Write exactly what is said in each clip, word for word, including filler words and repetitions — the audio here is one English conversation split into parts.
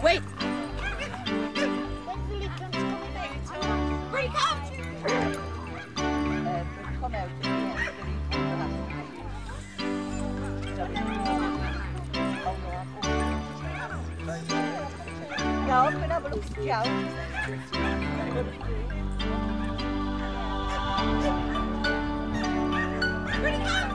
Wait! Where he comes! Come out at the end of the No, I'm going to have a look at Joe. Where he comes!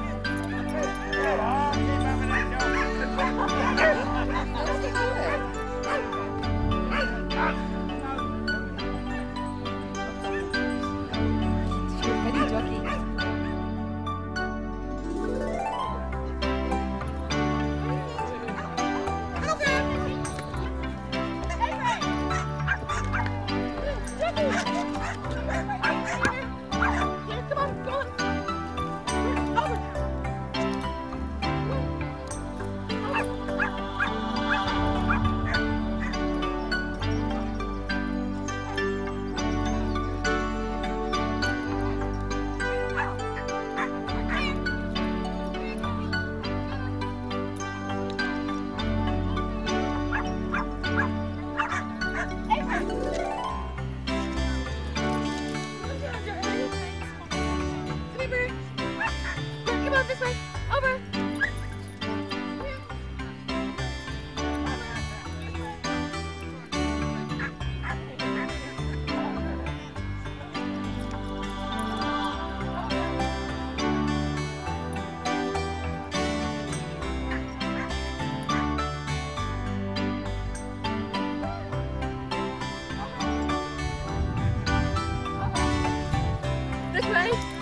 This way. Over. This way.